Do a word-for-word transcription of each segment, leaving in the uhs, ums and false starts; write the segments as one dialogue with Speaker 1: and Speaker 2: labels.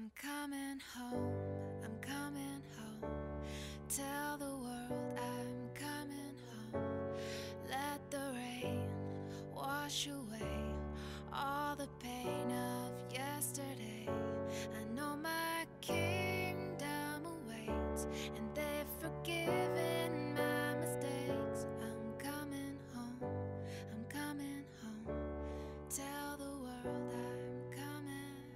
Speaker 1: I'm coming home, I'm coming home. Tell the world I'm coming home. Let the rain wash away all the pain of yesterday. I know my kingdom awaits, and they've forgiven my mistakes. I'm coming home, I'm coming home. Tell the world I'm coming.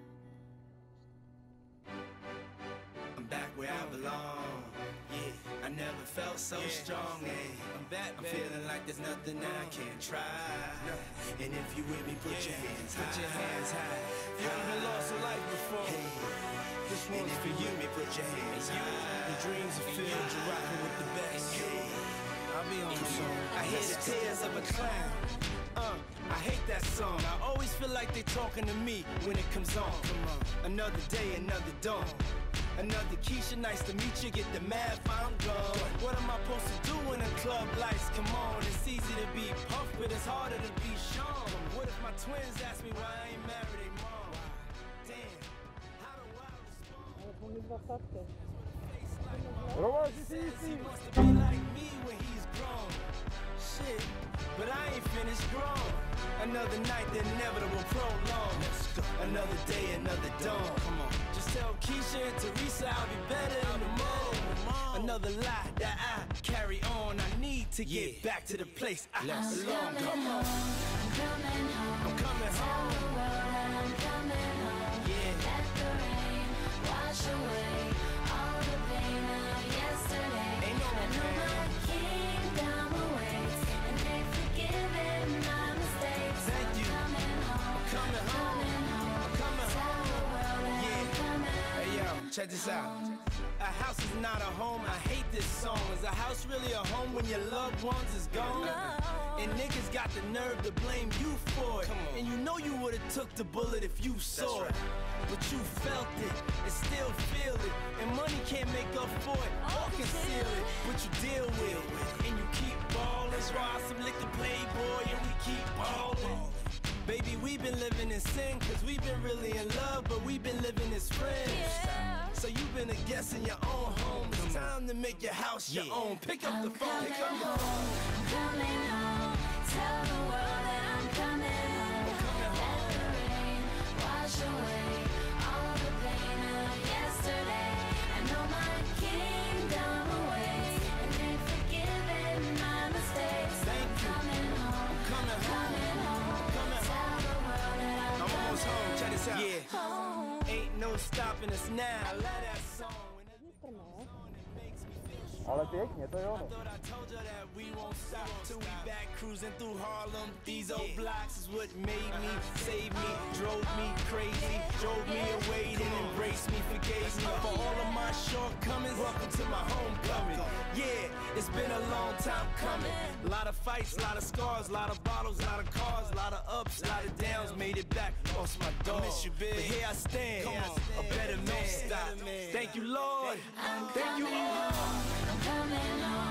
Speaker 2: I'm back where I belong. Yeah, I never felt so yeah. strong. Yeah. I'm back, I'm feeling like there's nothing I can't try. No. And if you with me, put yeah. your hands high. Put your hands high.
Speaker 3: You haven't lost a life before.
Speaker 2: Hey.
Speaker 3: This one's
Speaker 2: and if
Speaker 3: for you.
Speaker 2: Me, put your hands
Speaker 3: you.
Speaker 2: high.
Speaker 3: The dreams are filled. You're rocking with the best.
Speaker 2: Hey.
Speaker 3: I'll be on the song.
Speaker 2: I hear the tears of a clown. Uh, I hate that song. I always feel like they talking to me when it comes on. Come on. Another day, another dawn. Another Keisha, nice to meet you. Get the math, I'm gone. What am I supposed to do when the club lights come on? It's easy to be puffed, but it's harder to be Sean. What if my twins ask me why I ain't married a mom? Damn, how do I respond? He wants to be like me when he's grown. Shit, but I ain't finished grown. Another night, the inevitable prolong. Another day, another dawn. Come on. Just tell Keisha and Teresa I'll be better in the morning. Another lie that I carry on. I need to get yeah. back to the place I
Speaker 1: Let's
Speaker 2: belong. Come on.
Speaker 1: I'm coming home.
Speaker 2: I'm coming
Speaker 1: Tell
Speaker 2: home.
Speaker 1: the world that I'm coming home.
Speaker 2: Yeah.
Speaker 1: Let the rain wash away all the pain of yesterday.
Speaker 2: Ain't no
Speaker 1: I know my kingdom awaits, and they've forgiven my mistakes.
Speaker 2: Thank you.
Speaker 1: I'm coming home.
Speaker 2: I'm coming home. I'm coming
Speaker 1: Tell the world that
Speaker 2: Yeah.
Speaker 1: I'm coming.
Speaker 2: Hey yo, check this out. A house is not a home, I hate this song. Is a house really a home when your loved ones is gone?
Speaker 1: No.
Speaker 2: And niggas got the nerve to blame you for it. And you know you would've took the bullet if you saw it. But you felt it, and still feel it. And money can't make up for it, or conceal it. But you deal with it, and you keep ballin'. That's why some lick the Playboy, and we keep ballin'. Baby, we've been living in sin, cause we've been really in love, but we've been living as friends.
Speaker 1: Yeah.
Speaker 2: So you've been a guest in your own home. It's time to make your house your yeah. own. Pick up
Speaker 1: I'm
Speaker 2: the phone, pick up
Speaker 1: coming
Speaker 2: the phone.
Speaker 1: home. I'm coming home. Tell the world that I'm coming home.
Speaker 2: I'm coming home.
Speaker 1: Let the rain wash away all the pain of yesterday. I know my kingdom awaits, and they've forgiven my mistakes.
Speaker 2: Thank you.
Speaker 1: I'm coming home.
Speaker 2: I'm coming home.
Speaker 1: Coming home.
Speaker 2: Coming
Speaker 1: Tell the world that I'm,
Speaker 2: I'm almost home. Check this out.
Speaker 1: Yeah. Home.
Speaker 2: Ain't no stopping us now. I love that song.
Speaker 4: Ale pięknie, to ją.
Speaker 2: I thought I told you that we won't stop till we back cruising through Harlem. These old blocks is what made me, saved me, drove me crazy, drove me away, then embraced me, forgave me for all of my shortcomings. Welcome to my homecoming. Yeah, it's been a long time coming. A lot of fights, a lot of scars, a lot of bottles, a lot of cars, a lot of ups, a lot of downs. Made it back, lost my dog. I miss you, big. But here I stand, a better man. Thank you, Lord. Thank you all.
Speaker 1: I'm coming home.